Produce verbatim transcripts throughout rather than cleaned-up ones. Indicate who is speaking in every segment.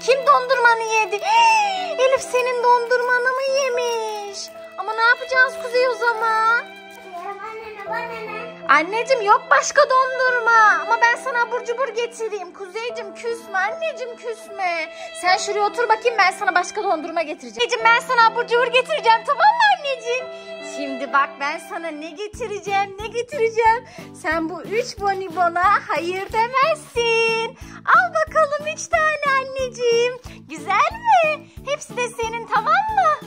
Speaker 1: Kim dondurmanı yedi? Elif senin dondurmanı mı yemiş? Ama ne yapacağız Kuzey o zaman? Anneciğim yok başka dondurma. Ama ben sana abur cubur getireyim. Kuzeyciğim küsme anneciğim küsme. Sen şuraya otur bakayım, ben sana başka dondurma getireceğim. Anneciğim ben sana abur cubur getireceğim, tamam mı anneciğim? Şimdi bak ben sana ne getireceğim ne getireceğim. Sen bu üç bonibona hayır demezsin. Al bakalım üç tane anneciğim. Güzel mi? Hepsi de senin, tamam mı?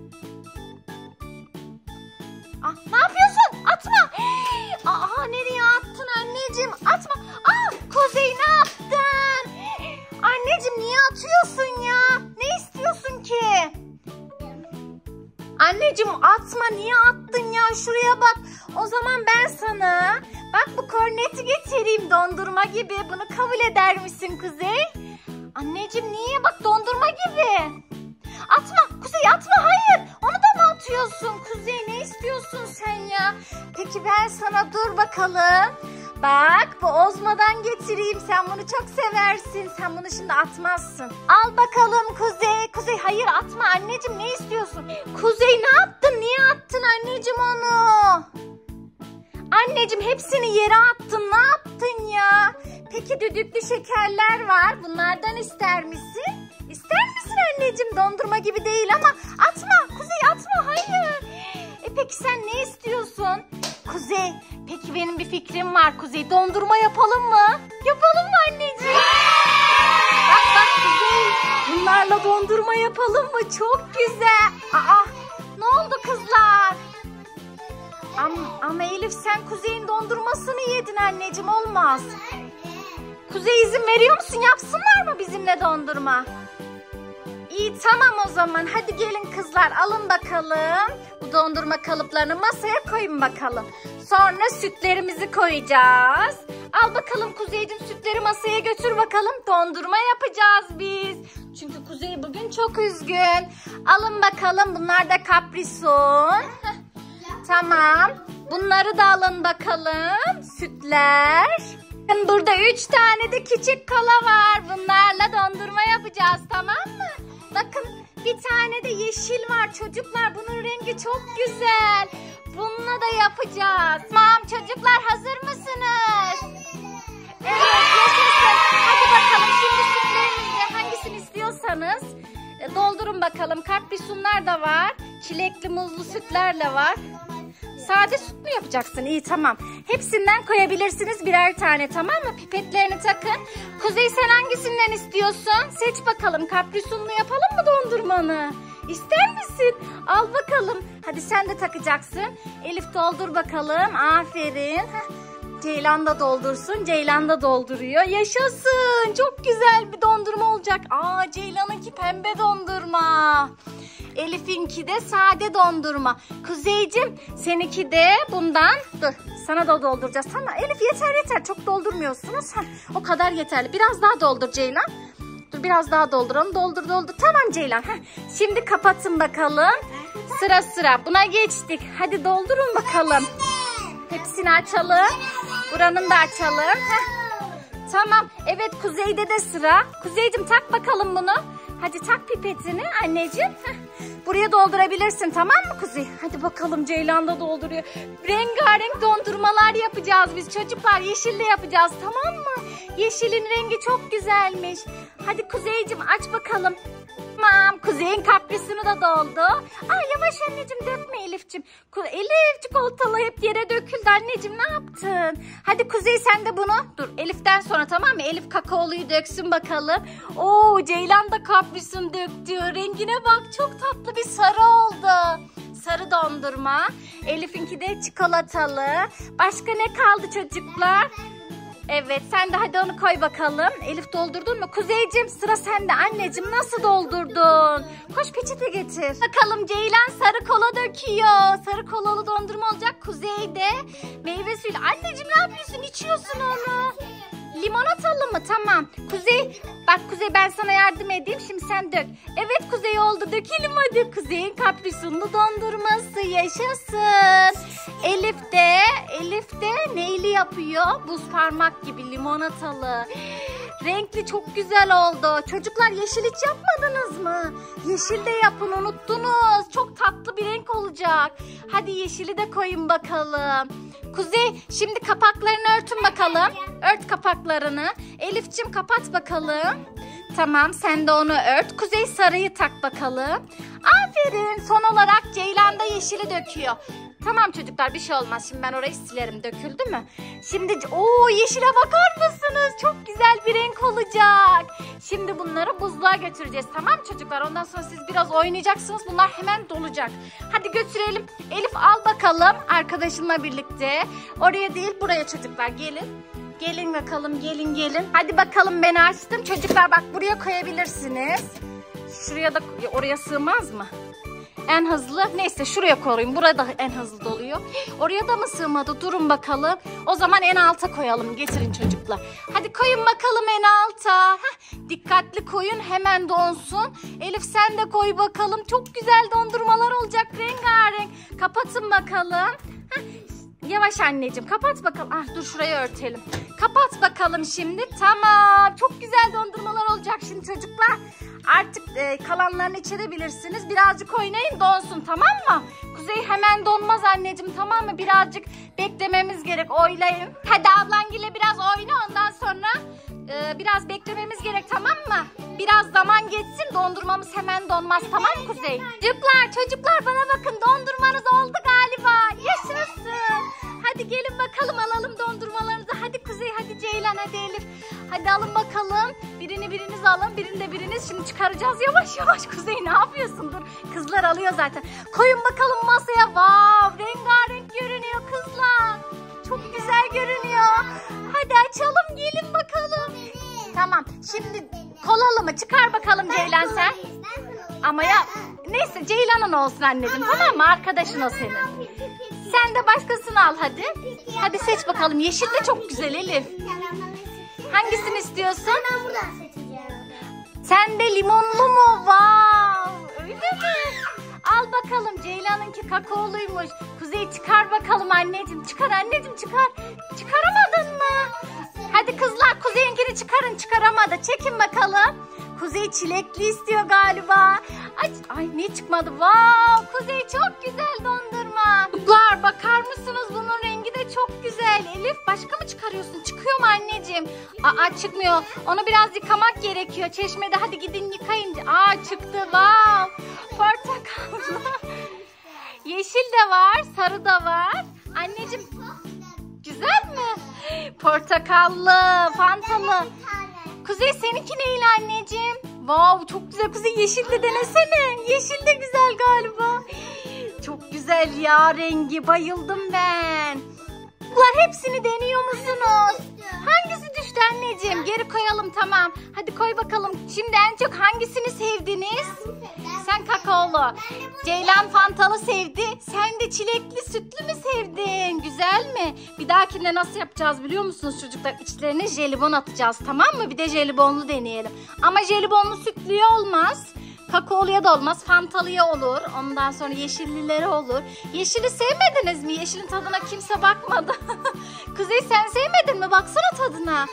Speaker 1: Ah, ne yapıyorsun? Atma. Aa, nereye attın anneciğim? Atma. Aa, Kuzey ne yaptın? Anneciğim niye atıyorsun ya? Ne istiyorsun ki? Anneciğim atma, niye attın ya? Şuraya bak. O zaman ben sana bak bu korneti getireyim, dondurma gibi. Bunu kabul eder misin Kuzey? Anneciğim niye? Bak dondurma gibi. Atma Kuzey, atma, hayır. Onu da mı atıyorsun Kuzey? Ne istiyorsun sen ya? Peki ben sana dur bakalım. Bak bu Ozma'dan getireyim. Sen bunu çok seversin. Sen bunu şimdi atmazsın. Al bakalım Kuzey. Kuzey hayır atma anneciğim, ne istiyorsun? Kuzey ne yaptın? Niye attın anneciğim onu? Anneciğim hepsini yere attın. Ne yaptın ya? Peki düdüklü şekerler var. Bunlardan ister misin? İster misin anneciğim? Dondurma gibi değil ama atma Kuzey, atma, hayır. E peki sen ne istiyorsun? Kuzey, peki benim bir fikrim var Kuzey. Dondurma yapalım mı? Yapalım mı anneciğim? Bak bak Kuzey, bunlarla dondurma yapalım mı? Çok güzel. Aa, ne oldu kızlar? Ama, ama Elif sen Kuzey'in dondurmasını yedin anneciğim, olmaz. Kuzey izin veriyor musun? Yapsınlar mı bizimle dondurma? İyi tamam o zaman. Hadi gelin kızlar, alın bakalım. Bu dondurma kalıplarını masaya koyun bakalım. Sonra sütlerimizi koyacağız. Al bakalım Kuzeyciğim, sütleri masaya götür bakalım. Dondurma yapacağız biz. Çünkü Kuzey bugün çok üzgün. Alın bakalım, bunlar da kaprison. Tamam. Bunları da alın bakalım. Sütler. Burada üç tane de küçük kola var. Bunlarla dondurma yapacağız, tamam mı? Bakın bir tane de yeşil var çocuklar. Bunun rengi çok güzel. Bununla da yapacağız. Tamam çocuklar, hazır mısınız? Evet yaşasın. Hadi bakalım şimdi sütlerimizi hangisini istiyorsanız doldurun bakalım. Kaprisunlar da var. Çilekli muzlu sütlerle var. Sade süt mü yapacaksın? İyi tamam. Hepsinden koyabilirsiniz birer tane, tamam mı? Pipetlerini takın. Kuzey sen hangisinden istiyorsun? Seç bakalım. Kaprisunlu yapalım mı dondurmanı? İster misin? Al bakalım. Hadi sen de takacaksın. Elif doldur bakalım. Aferin. Heh. Ceylan da doldursun. Ceylan da dolduruyor. Yaşasın. Çok güzel bir dondurma olacak. Aa, Ceylan'ınki pembe dondurma. Elif'inki de sade dondurma. Kuzeyciğim seninki de bundan. Dur sana da dolduracağız. Tamam Elif yeter yeter. Çok doldurmuyorsunuz. Heh, o kadar yeterli. Biraz daha doldur Ceylan. Dur biraz daha dolduralım. Doldur doldur. Tamam Ceylan. Heh. Şimdi kapatın bakalım. Sıra sıra. Buna geçtik. Hadi doldurun bakalım. Hepsini açalım. Buranın da açalım. Heh. Tamam. Evet Kuzey'de de sıra. Kuzeyciğim tak bakalım bunu. Hadi tak pipetini anneciğim. Heh. Buraya doldurabilirsin, tamam mı Kuzey? Hadi bakalım Ceylan da dolduruyor. Rengarenk dondurmalar yapacağız biz çocuklar. Yeşille yapacağız, tamam mı? Yeşilin rengi çok güzelmiş. Hadi Kuzeyciğim aç bakalım. Tamam Kuzey'in kaprisini de doldu. Aa yavaş anneciğim, dökme Elif'ciğim. Elif çikolatalı hep yere döküldü anneciğim, ne yaptın? Hadi Kuzey sen de bunu. Dur Elif'ten sonra, tamam mı? Elif kakaoluyu döksün bakalım. Oo Ceylan da kaprisini döktü. Rengine bak, çok tatlı bir sarı oldu. Sarı dondurma. Elif'inki de çikolatalı. Başka ne kaldı çocuklar? Evet sen de hadi onu koy bakalım. Elif doldurdun mu? Kuzeyciğim sıra sende anneciğim, nasıl doldurdun? Koş peçete getir. Bakalım Ceylan sarı kola döküyor. Sarı kolalı dondurma olacak. Kuzey de meyve suyu. Anneciğim ne yapıyorsun? İçiyorsun onu. Limonatalı mı? Tamam. Kuzey bak Kuzey ben sana yardım edeyim. Şimdi sen dök. Evet Kuzey oldu. Dökelim hadi. Kuzey'in kaprisunlu dondurması yaşasın. Elif de Elif de neyli yapıyor? Buz parmak gibi limonatalı. Renkli çok güzel oldu. Çocuklar yeşil hiç yapmadınız mı? Yeşil de yapın, unuttunuz. Çok tatlı bir renk olacak. Hadi yeşili de koyun bakalım. Kuzey şimdi kapaklarını örtün bakalım. Ört kapaklarını. Elif'cim kapat bakalım. Tamam sen de onu ört. Kuzey sarıyı tak bakalım. Aferin. Son olarak Ceylan da yeşili döküyor. Tamam çocuklar bir şey olmaz. Şimdi ben orayı silerim. Döküldü mü? Şimdi o yeşile bakar mısınız? Çok güzel bir renk olacak. Şimdi bunları buzluğa götüreceğiz. Tamam çocuklar? Ondan sonra siz biraz oynayacaksınız. Bunlar hemen dolacak. Hadi götürelim. Elif al bakalım arkadaşınla birlikte. Oraya değil buraya çocuklar. Gelin. Gelin bakalım gelin gelin. Hadi bakalım ben açtım. Çocuklar bak buraya koyabilirsiniz. Şuraya da oraya sığmaz mı? En hızlı neyse şuraya koyayım. Burada en hızlı doluyor. Oraya da mı sığmadı? Durun bakalım. O zaman en alta koyalım. Getirin çocuklar. Hadi koyun bakalım en alta. Heh, dikkatli koyun hemen donsun. Elif sen de koy bakalım. Çok güzel dondurmalar olacak. Rengarenk. Kapatın bakalım. Heh, yavaş anneciğim kapat bakalım. Ah dur şurayı örtelim. Kapat bakalım şimdi. Tamam. Çok güzel dondurmalar olacak şimdi çocuklar. Artık e, kalanlarını içebilirsiniz. Birazcık oynayın donsun tamam mı? Kuzey hemen donmaz anneciğim tamam mı? Birazcık beklememiz gerek. Oylayın. Hadi ablangille biraz oyna ondan sonra e, biraz beklememiz gerek tamam mı? Biraz zaman geçsin dondurmamız hemen donmaz tamam mı Kuzey? Çocuklar çocuklar bana bakın dondurmanız oldu galiba. Yaşasın. Hadi gelin bakalım alalım dondurmalarınızı. Hadi Kuzey hadi Ceylan hadi Elif. Hadi alın bakalım. Birini biriniz alın birini de biriniz. Şimdi çıkaracağız yavaş yavaş. Kuzey ne yapıyorsun? Dur kızlar alıyor zaten. Koyun bakalım masaya. Wow, rengarenk görünüyor kızlar. Çok güzel görünüyor. Hadi açalım gelin bakalım. Tamam şimdi kolalı mı? Çıkar bakalım Ceylan sen. Ama ya neyse Ceylan'ın olsun anneciğim tamam mı? Arkadaşın o senin. Sen de başkasını al hadi. Hadi seç bakalım. Yeşil de çok güzel Elif. Hangisini istiyorsun?
Speaker 2: Ben buradan seçeceğim.
Speaker 1: Sen de limonlu mu? Wow. Öyle mi? Al bakalım. Ceylan'ınki kakaoluymuş. Kuzey çıkar bakalım anneciğim. Çıkar anneciğim çıkar. Çıkaramadın mı? Hadi kızlar Kuzey'inkini çıkarın. Çıkaramadı. Çekin bakalım. Kuzey çilekli istiyor galiba. Ay, ay ne çıkmadı? Wow, Kuzey çok güzel dondurma. Çocuklar bakar mısınız? Bunun rengi de çok güzel. Elif başka mı çıkarıyorsun? Çıkıyor mu anneciğim? Aa çıkmıyor. Onu biraz yıkamak gerekiyor. Çeşmede hadi gidin yıkayın. Aa çıktı. Wow. Portakallı. Yeşil de var, sarı da var. Anneciğim güzel mi? Portakallı, fantalı. Kuzey seninki neyle anneciğim? Wow çok güzel. Kuzey yeşil de denesene. Yeşil de güzel galiba. Çok güzel ya rengi. Bayıldım ben. Bunlar hepsini deniyor musunuz? Hangisi düştü anneciğim? Geri koyalım tamam. Hadi koy bakalım. Şimdi en çok hangisini sevdiniz? Sen kakaolu. Ceylan fantalı sevdi. Sen de çilekli sütlü mü sevdin? Güzel mi? Bir dahakinde nasıl yapacağız biliyor musunuz çocuklar? İçlerine jelibon atacağız tamam mı? Bir de jelibonlu deneyelim. Ama jelibonlu sütlüye olmaz. Kakaoluya da olmaz. Fantalıya olur. Ondan sonra yeşillilere olur. Yeşili sevmediniz mi? Yeşilin tadına kimse bakmadı. Kuzey sen sevmedin mi? Baksana tadına.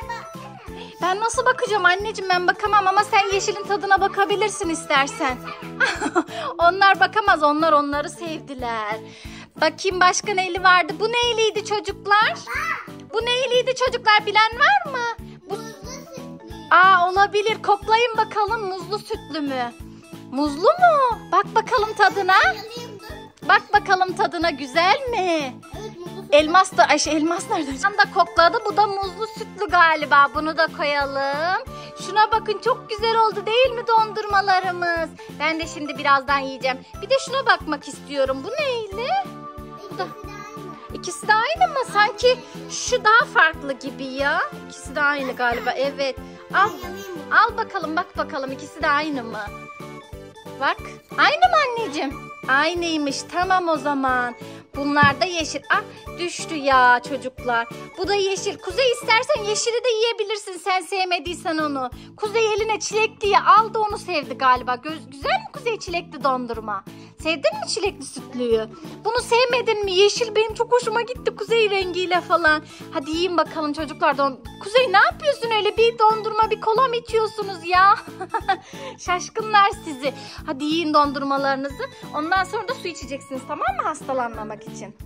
Speaker 1: Ben nasıl bakacağım anneciğim ben bakamam ama sen yeşilin tadına bakabilirsin istersen. Onlar bakamaz onlar onları sevdiler. Bakayım başka neyli vardı? Bu neyliydi çocuklar? Bu neyliydi çocuklar bilen var mı? Bu... Aa olabilir koklayın bakalım muzlu sütlü mü? Muzlu mu? Bak bakalım tadına. Bak bakalım tadına güzel mi? Elmas da ay şey, elmas nerede? Can da kokladı. Bu da muzlu sütlü galiba. Bunu da koyalım. Şuna bakın çok güzel oldu değil mi dondurmalarımız? Ben de şimdi birazdan yiyeceğim. Bir de şuna bakmak istiyorum. Bu neyli? Bu da... İkisi de aynı mı? Sanki şu daha farklı gibi ya. İkisi de aynı galiba. Evet. Al. Al bakalım bak bakalım ikisi de aynı mı? Bak. Aynı mı anneciğim? Aynıymış. Tamam o zaman. Bunlar da yeşil. Ah düştü ya çocuklar. Bu da yeşil. Kuzey istersen yeşili de yiyebilirsin sen sevmediysen onu. Kuzey eline çilek diye aldı onu sevdi galiba. Göz, güzel mi Kuzey çilekli dondurma? Sevdin mi çilekli sütlüyü? Bunu sevmedin mi? Yeşil benim çok hoşuma gitti Kuzey rengiyle falan. Hadi yiyin bakalım çocuklar. Don Kuzey ne yapıyorsun öyle, bir dondurma bir kola mı içiyorsunuz ya? Şaşkınlar sizi. Hadi yiyin dondurmalarınızı. Ondan sonra da su içeceksiniz, tamam mı, hastalanmamak için?